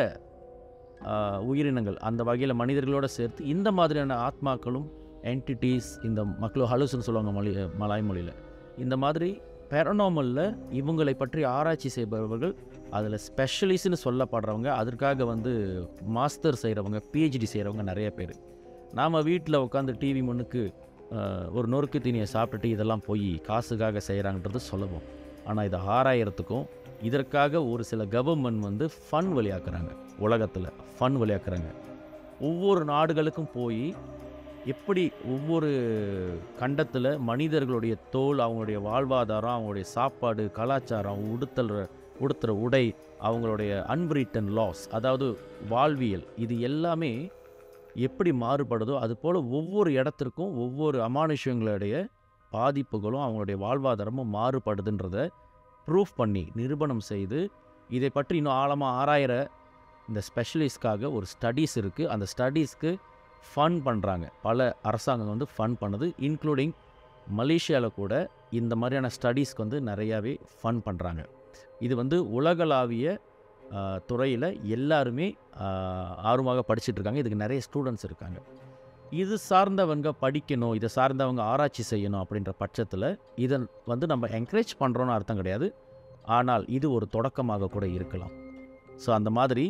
உயிரினங்கள் அந்த வகையில் மனிதர்களோடு சேர்த்து இந்த மாதிரியான ஆத்மாக்களும் என்டிட்டிஸ், இந்த மக்களும் ஹலுஸ்ன்னு சொல்லுவாங்க மலாய் மொழியில், இந்த மாதிரி பேரனாமலில் இவங்களை பற்றி ஆராய்ச்சி செய்பவர்கள், அதில் ஸ்பெஷலிஸ்ட்னு சொல்லப்படுறவங்க, அதற்காக வந்து மாஸ்டர் செய்கிறவங்க, பிஹெச்டி செய்கிறவங்க நிறைய பேர். நாம் வீட்டில் உட்காந்து டிவி முன்னுக்கு ஒரு நொறுக்கு தீனியை சாப்பிட்டுட்டு இதெல்லாம் போய் காசுக்காக செய்கிறாங்கன்றது சுலபம். ஆனால் இதை ஆராயறதுக்கும் இதற்காக ஒரு சில கவர்மெண்ட் வந்து ஃபண்ட் வெளியாக்குறாங்க, உலகத்தில் ஃபண்ட் வெளியாக்குறாங்க. ஒவ்வொரு நாடுகளுக்கும் போய் எப்படி ஒவ்வொரு கண்டத்தில் மனிதர்களுடைய தோல், அவங்களுடைய வாழ்வாதாரம், அவங்களுடைய சாப்பாடு, கலாச்சாரம், உடுத்துகிற உடை, அவங்களுடைய அன்ரிட்டன் லாஸ், அதாவது வாழ்வியல், இது எல்லாமே எப்படி மாறுபடுதோ அதுபோல் ஒவ்வொரு இடத்திற்கும் ஒவ்வொரு அமானுஷ்யங்களுடைய பாதிப்புகளும் அவங்களுடைய வாழ்வாதாரமும் மாறுபடுதுன்றதை ப்ரூஃப் பண்ணி நிரூபணம் செய்து இதை பற்றி இன்னும் ஆழமாக ஆராயிற இந்த ஸ்பெஷலிஸ்ட்காக ஒரு ஸ்டடீஸ் இருக்குது. அந்த ஸ்டடீஸ்க்கு ஃபண்ட் பண்ணுறாங்க, பல அரசாங்கம் வந்து ஃபண்ட் பண்ணுது, இன்க்ளூடிங் மலேசியாவில் கூட இந்த மாதிரியான ஸ்டடீஸ்க்கு வந்து நிறையாவே ஃபண்ட் பண்ணுறாங்க. இது வந்து உலகளாவிய துறையில் எல்லாருமே ஆர்வமாக படிச்சுட்ருக்காங்க. இதுக்கு நிறைய ஸ்டூடெண்ட்ஸ் இருக்காங்க. இது சார்ந்தவங்க படிக்கணும், இதை சார்ந்தவங்க ஆராய்ச்சி செய்யணும் அப்படின்ற பட்சத்தில் இதை வந்து நம்ம என்கரேஜ் பண்ணுறோன்னு அர்த்தம் கிடையாது. ஆனால் இது ஒரு தொடக்கமாக கூட இருக்கலாம். ஸோ அந்த மாதிரி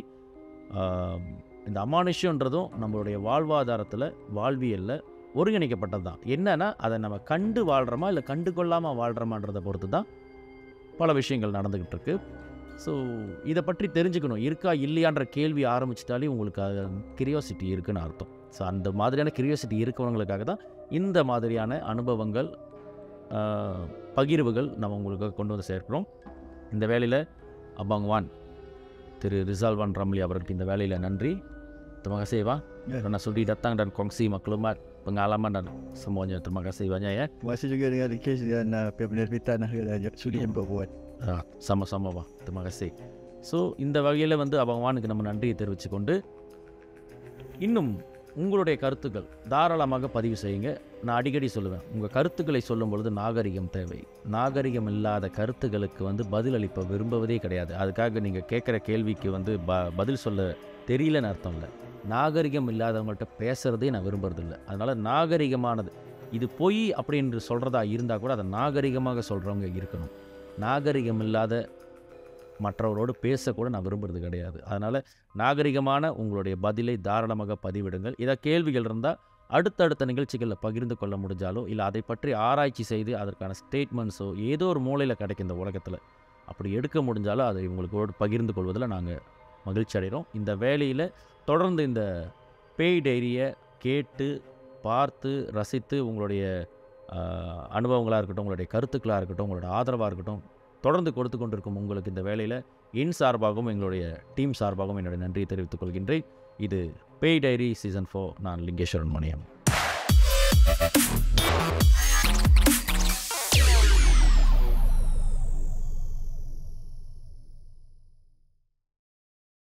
இந்த அமானுஷ்யன்றதும் நம்மளுடைய வாழ்வாதாரத்தில், வாழ்வியலில் ஒருங்கிணைக்கப்பட்டது தான். என்னென்னா அதை நம்ம கண்டு வாழ்கிறோமா இல்லை கண்டு கொள்ளாமல் வாழ்கிறோமான்றதை பொறுத்து தான் பல விஷயங்கள் நடந்துக்கிட்டு இருக்கு. ஸோ இதை பற்றி தெரிஞ்சுக்கணும், இருக்கா இல்லையான்ற கேள்வி ஆரம்பிச்சிட்டாலே உங்களுக்கு அது கிரியோசிட்டி இருக்குதுன்னு அர்த்தம். ஸோ அந்த மாதிரியான கிரியோசிட்டி இருக்கிறவங்களுக்காக தான் இந்த மாதிரியான அனுபவங்கள், பகிர்வுகள் நம்ம உங்களுக்கு கொண்டு வந்து சேர்க்கிறோம். இந்த வேலையில் அபாங் வான் திரு ரிசால்வான் ரம்லி அவர்களுக்கு இந்த வேலையில் நன்றி. Terima kasih Bang, karena sudi datang dan kongsi maklumat, pengalaman dan semuanya. Terima kasih banyak ya. Terima kasih juga dengan Kes dan penerbitan sudi buat. Sama-sama Bang, terima kasih. So இந்த வகையில் வந்து அபங்கவானுக்கு நம்ம நன்றியை தெரிவித்து கொண்டு, இன்னும் உங்களுடைய கருத்துக்கள் தாராளமாக பதிவு செய்யுங்க. நான் அடிக்கடி சொல்லுவேன், உங்கள் கருத்துக்களை சொல்லும் பொழுது நாகரிகம் தேவை. நாகரிகம் இல்லாத கருத்துக்களுக்கு வந்து பதில் அளிப்ப விரும்புவதே கிடையாது. அதுக்காக நீங்கள் கேட்குற கேள்விக்கு வந்து பதில் சொல்ல தெரியலன்னு அர்த்தம் இல்லை. நாகரிகம் இல்லாதவங்கள்ட்ட பேசுகிறதே நான் விரும்புறதில்லை. அதனால் நாகரிகமானது இது பொய் அப்படின்னு சொல்கிறதா இருந்தால் கூட அதை நாகரிகமாக சொல்கிறவங்க இருக்கணும். நாகரிகம் இல்லாத மற்றவரோடு பேசக்கூட நான் விரும்புறது கிடையாது. அதனால் நாகரிகமான உங்களுடைய பதிலை தாராளமாக பதிவிடுங்கள். இதை கேள்விகள் இருந்தால் அடுத்தடுத்த நிகழ்ச்சிகளில் பகிர்ந்து கொள்ள முடிஞ்சாலோ, இல்லை அதை பற்றி ஆராய்ச்சி செய்து அதற்கான ஸ்டேட்மெண்ட்ஸோ ஏதோ ஒரு மூலையில் கிடைக்கும் இந்த உலகத்தில், அப்படி எடுக்க முடிஞ்சாலும் அதை உங்களோடு பகிர்ந்து கொள்வதில் நாங்கள் மகிழ்ச்சி அடைகிறோம். இந்த வேலையில் தொடர்ந்து இந்த பேய் டைரியை கேட்டு பார்த்து ரசித்து உங்களுடைய அனுபவங்களாக இருக்கட்டும், உங்களுடைய கருத்துக்களாக இருக்கட்டும், உங்களோட ஆதரவாக இருக்கட்டும், தொடர்ந்து கொடுத்து கொண்டிருக்கும் உங்களுக்கு இந்த வேலையில் என் சார்பாகவும் எங்களுடைய டீம் சார்பாகவும் என்னுடைய நன்றியை தெரிவித்துக் கொள்கின்றேன். இது பேய் டைரி சீசன் 4. நான் லிங்கேஸ்வரன் மணியம்.